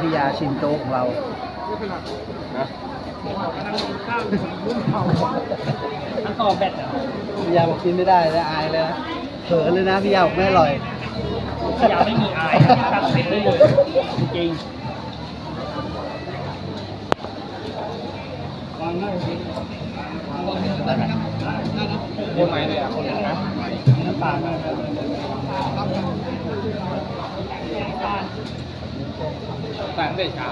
พี่ยาชิมโจ๊กของเราทั้งต่อแบตพี่ยาบอกกินไม่ได้แล้วอายเลยนะเผลอเลยนะพี่ยาบอกไม่อร่อยพี่ยาไม่มีอายตัดเสร็จได้เลยจริงได้ไหมคนไหนเลยอ่ะคนไหนนะน้ำตาลตั้งแต่เช้า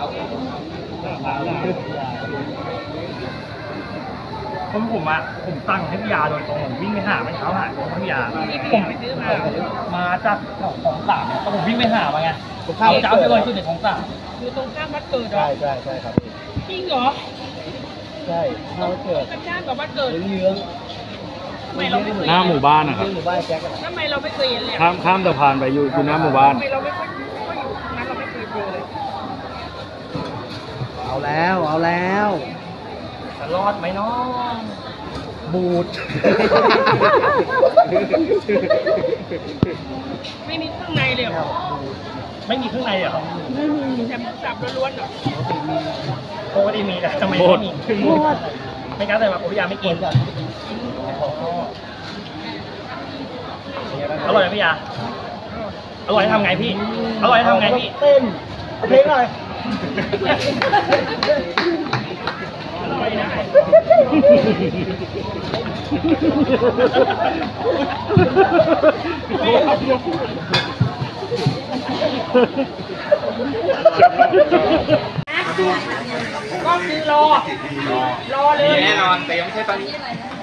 ผมสั่งให้พี่ยาโดยตรงผมวิ่งไปหาเมื่อเช้าหาของพี่ยาผมมาจากของสามแต่ผมวิ่งไปหามาไงเอาเจ้าไปลอยขึ้นในของสามอยู่ตรงข้ามวัดเกิดเหรอใช่ครับจริงเหรอใช่ข้าววัดเกิดข้างกับวัดเกิดเยื้องหน้าหมู่บ้านนะครับทำไมเราไม่เคยเห็นเลยข้ามสะพานไปอยู่หน้าหมู่บ้านทำไมเราไม่ค่อยอยู่นั้นเราไม่เคยเจอเลยเอาแล้วจะรอดไหมน้องบูดไม่มีข้างในเลยเหรอไม่มีข้างในเหรอไม่มีแต่หมูสับล้วนๆเหรอปกติมีแต่ทำไมไม่มีไม่กล้าใส่มาพี่ยาไม่กินอร่อยไหมพี่ยาอร่อยทำไงพี่อร่อยทำไงพี่เต้นเพลงหน่อยก็คือรอเลยแน่นอนแต่ยังไม่ใช่ตอนนี้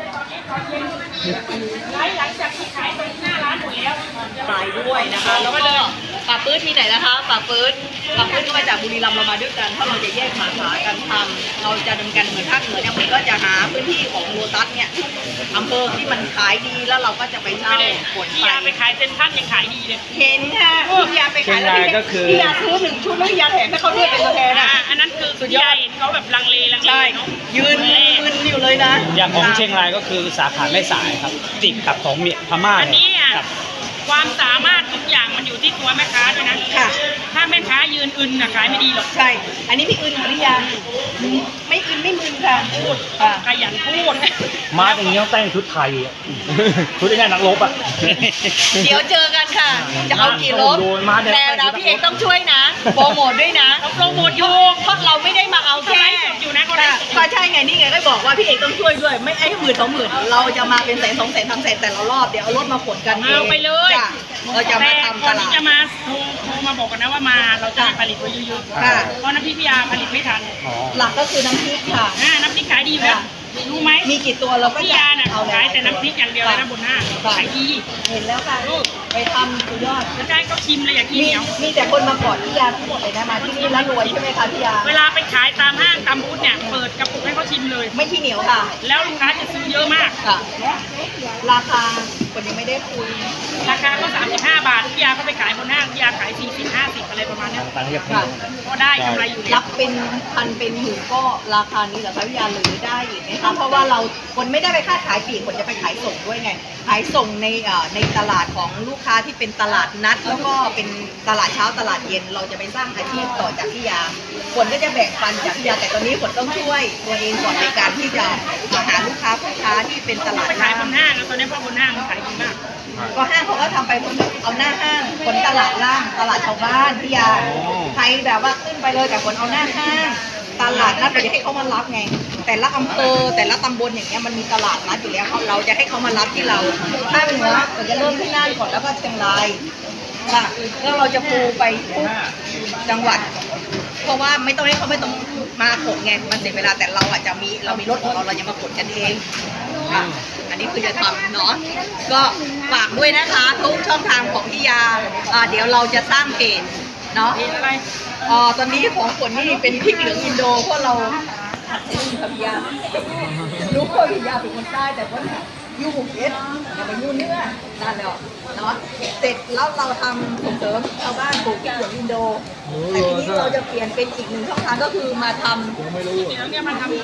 หลังจากที่ขายตรงหน้าร้านหมดแล้วไปด้วยนะคะแล้วก็ป่าปื้ดที่ไหนนะคะป่าปื้ดก็มาจากบุรีรัมย์เรามาด้วยกันถ้าเราจะแยกสาขากันทำเราจะดำเนินการเหมือนภาคเหนือเนี่ยมันก็จะหาพื้นที่ของโลตัสเนี่ยอำเภอที่มันขายดีแล้วเราก็จะไปเช่าขนพี่ยาไปขายเซ็นทรัลยังขายดีเลยเห็นค่ะพี่ยาไปขายแล้วพี่ยาซื้อ1 ชุดแล้วพี่ยาแถมให้เขาด้วยเป็นตัวแทนอันนั้นคือสุดยอดเขาแบบลังเลเนาะยืนอยู่เลยนะอย่างของเชียงรายก็คือสาขาแม่สายครับติดกับของพม่าอันนี้ความสามารถทุกอย่างมันอยู่ที่ตัวแม่ค้าด้วยนะค่ะถ้าแม่ค้ายืนอึนขายไม่ดีหรอกใช่อันนี้ไม่อึนค่ะพี่ยาไม่อึนไม่มึนค่ะพูดขยันพูดมาอย่างนี้ต้องแต่งชุดไทยชุดที่นักรบเดี๋ยวเจอกันค่ะจะเอากี่รบแต่เราพี่เอกต้องช่วยนะโปรโมทด้วยนะโปรโมทอยู่เพราะเราไม่ได้มาเอาแค่อยู่นะก็ใช่ไงนี่ไงก็บอกว่าพี่เอกต้องช่วยด้วยไม่ไอ้10,000-20,000เราจะมาเป็น100,000 200,000 300,000แต่ละรอบเดี๋ยวเอารถมาขนกันเอาไปเลยเราจะมาทำตลาดจะมาโทรมาบอกกันนะว่ามาเราจะผลิตไว้เยอะๆเพราะน้ำพริกพี่ยาผลิตไม่ทันหลักก็คือน้ำพริกค่ะน้ำพริกขายดีแล้วรู้ไหมมีกี่ตัวเราก็พี่ยาน่ะขายแต่น้ำพริกอย่างเดียวเลยนะบนหน้าขายดีเห็นแล้วค่ะไปทำสุดยอดแล้วได้ก็ชิมเลยอยากกินเหนียวมีแต่คนมาก่อนพี่ยาทั้งหมดเลยนะมาที่นี่แล้วรวยใช่ไหมคะพี่ยาเวลาไปขายตามห้างตามบูธเนี่ยเปิดกระปุกให้เขาชิมเลยไม่ที่เหนียวค่ะแล้วลูกค้าจะซื้อเยอะมากค่ะราคาคนยังไม่ได้คุยราคาก็35 บาทพี่ยาเขาไปขายบนห้างพี่ยาขาย40-50อะไรประมาณนี้ก็ได้กำไรอยู่รับเป็นพันเป็นหมื่นก็ราคานี้เหรอคะพี่ยาหรือได้อีกไหมคะเพราะว่าเราคนไม่ได้ไปค้าขายปลีกคนจะไปขายส่งด้วยไงขายส่งในตลาดของลูกค้าที่เป็นตลาดนัดแล้วก็เป็นตลาดเช้าตลาดเย็นเราจะไปสร้างอาชีพต่อจากพี่ยาคนก็จะแบ่งปันจากพี่ยาแต่ตอนนี้คนต้องช่วยตัวเองก่อนในการที่จะหาลูกค้าผู้ค้าที่เป็นตลาดไปขายบนห้างแล้วตอนนี้พอบนห้างมันขายดีมากก็ห้างเขาก็ทำไปเอาหน้าห้างคนตลาดล่างตลาดชาวบ้านพี่ยาใครแบบว่าขึ้นไปเลยแต่คนเอาหน้าห้างตลาดนัดเราจะให้เขามารับไงแต่ละอำเภอแต่ละตำบลอย่างเงี้ยมันมีตลาดนัดอยู่แล้วเราจะให้เขามารับที่เราภาคเหนือเราจะเริ่มที่น่านก่อนแล้วก็เชียงรายค่ะแล้วเราจะปูไปทุกจังหวัดเพราะว่าไม่ต้องให้เขาไม่ต้องมาขนไงมันเสียเวลาแต่เราอาจจะเรามีรถของเราจะมาขนกันเองค่ะอันนี้คือจะทำเนาะก็ฝากด้วยนะคะทุกช่องทางของพี่ยาเดี๋ยวเราจะสร้างเพจเนาะตอนนี้ของฝนนี่เป็นพริกเหลืองอินโดเพราะเราพี่ยารู้ว่าพี่ยาเป็นคนใต้แต่ว่ายูหุบเอสอย่าไปยูเนื้อนั่นแหละเนาะเสร็จแล้วเราทำส่งเสริมชาวบ้านปลูกพริกเหลืองอินโดแต่ทีนี้เราจะเปลี่ยนเป็นอีก1 ช่องทางก็คือมาทำเนี่ยมาทำ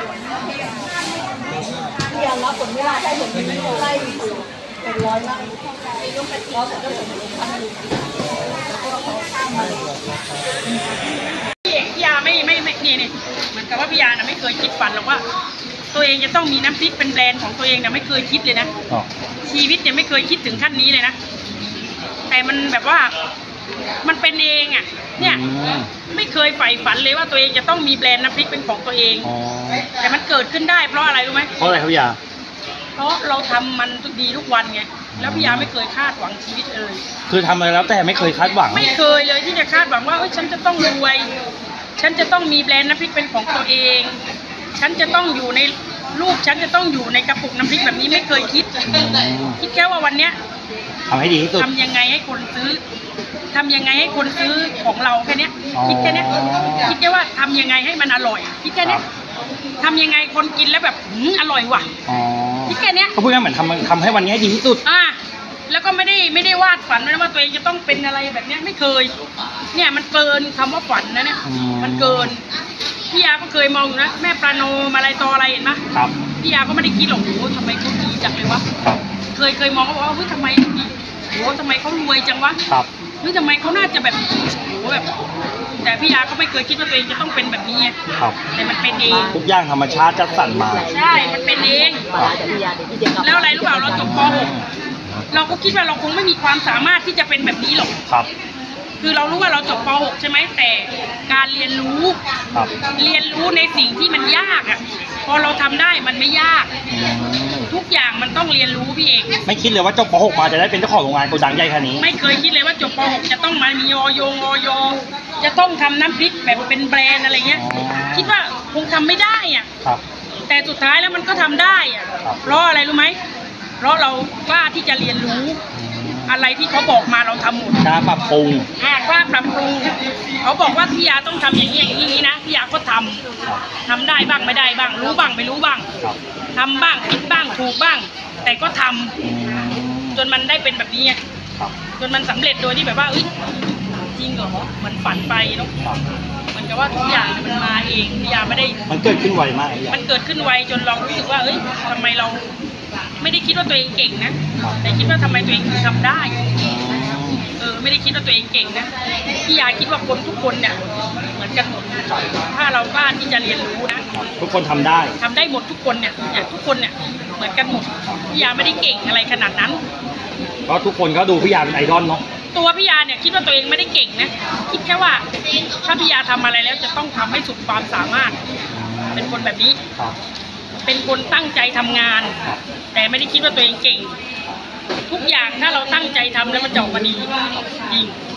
พี่ยารับผลไม่ได้ให้ผลไม่ได้ไล่เป็น100 ไร่เราจะผลเป็น1,000 แล้วก็เขาข้ามมาเลยกับว่าพี่ยาน่ะไม่เคยคิดฝันหรอกว่า ตัวเองจะต้องมีน้ำพริกเป็นแบรนด์ของตัวเองน่ะไม่เคยคิดเลยนะชีวิตเนี่ยไม่เคยคิดถึงขั้นนี้เลยนะแต่มันแบบว่ามันเป็นเองอ่ะเนี่ยไม่เคยใฝ่ฝันเลยว่าตัวเองจะต้องมีแบรนด์น้ำพริกเป็นของตัวเองแต่มันเกิดขึ้นได้เพราะอะไรรู้ไหมเพราะอะไรครับพี่ยาเพราะเราทำมันดีทุกวันไงแล้วพี่ยาไม่เคยคาดหวังชีวิตเลยคือทำอะไรแล้วแต่ไม่เคยคาดหวังไม่เคยเลยที่จะคาดหวังว่าฉันจะต้องรวยฉันจะต้องมีแบรนด์น้ำพริกเป็นของตัวเองฉันจะต้องอยู่ในรูปฉันจะต้องอยู่ในกระปุกน้ำพริกแบบนี้ไม่เคยคิดแค่ว่าวันเนี้ยทำให้ดีที่สุดทำยังไงให้คนซื้อทำยังไงให้คนซื้อของเราแค่เนี้ยคิดแค่เนี้ยคิดแค่ว่าทำยังไงให้มันอร่อยคิดแค่เนี้ยทำยังไงคนกินแล้วแบบอร่อยว่ะคิดแค่เนี้ยก็พูดง่ายๆเหมือนทำให้วันนี้ให้ดีที่สุดแล้วก็ไม่ได้วาดฝันนะว่าตัวเองจะต้องเป็นอะไรแบบเนี้ยไม่เคยเนี่ยมันเกินคำว่าฝันนะเนี่ยมันเกินพี่ยาก็เคยมองอยู่นะแม่ปลาโนมอะไรต่ออะไรเห็นไหมครับพี่ยาก็ไม่ได้คิดหรอกโอ้ทำไมเขาดีจังเลยวะเคยมองเขาบอกว่าเฮ้ยทำไมดีโอ้ทำไมเขารวยจังวะเฮ้ยทำไมเขาน่าจะแบบโอ้แบบแต่พี่ยาก็ไม่เคยคิดว่าตัวเองจะต้องเป็นแบบนี้แต่มันเป็นเองทุกอย่างธรรมชาติจัดสรรมาใช่มันเป็นเองแล้วอะไรรู้เปล่าเราจบป .6 เราก็คิดว่าเราคงไม่มีความสามารถที่จะเป็นแบบนี้หรอกคือเรารู้ว่าเราจบป .6 ใช่ไหมแต่การเรียนรู้ในสิ่งที่มันยากอ่ะพอเราทำได้มันไม่ยากทุกอย่างมันต้องเรียนรู้พี่เอกไม่คิดเลยว่าจบป .6 มาจะได้เป็นเจ้าของโรงงานโกดังใหญ่ขนาดนี้ไม่เคยคิดเลยว่าจบป .6 จะต้องมามีอย.จะต้องทำน้ำพริกแบบเป็นแบรนด์อะไรเงี้ยคิดว่าคงทำไม่ได้อ่ะแต่สุดท้ายแล้วมันก็ทำได้อ่ะเพราะอะไรรู้ไหมเพราะเรากล้าที่จะเรียนรู้อะไรที่เขาบอกมาเราทำหมดกล้าปรับปรุงกล้าปรับปรุงเขาบอกว่าพี่ยาต้องทำอย่างนี้อย่างนี้นะพี่ยาก็ทำได้บ้างไม่ได้บ้างรู้บ้างไม่รู้บ้างทำบ้างผิดบ้างถูกบ้างแต่ก็ทำจนมันได้เป็นแบบนี้จนมันสำเร็จโดยที่แบบว่าจริงเหรอมันฝันไปเนาะเหมือนกับว่าทุกอย่างมันมาเองพี่ยาไม่ได้มันเกิดขึ้นไวมากมันเกิดขึ้นไวจนเรารู้สึกว่าทำไมเราไม่ได้คิดว่าตัวเองเก่งนะแต่คิดว่าทำไมตัวเองถึงทำได้ไม่ได้คิดว่าตัวเองเก่งนะพี่ยาคิดว่าคนทุกคนเนี่ยเหมือนกันหมดถ้าเรากล้าที่จะเรียนรู้นะทุกคนทำได้หมดทุกคนเนี่ยทุกคนเนี่ยเหมือนกันหมดพี่ยาไม่ได้เก่งอะไรขนาดนั้นเพราะทุกคนก็ดูพี่ยาเป็นไอดอลเนาะตัวพี่ยาเนี่ยคิดว่าตัวเองไม่ได้เก่งนะคิดแค่ว่าถ้าพี่ยาทำอะไรแล้วจะต้องทำให้สุดความสามารถเป็นคนแบบนี้เป็นคนตั้งใจทำงานแต่ไม่ได้คิดว่าตัวเองเก่งทุกอย่างถ้าเราตั้งใจทำแล้วมันจะออกมาดีจริง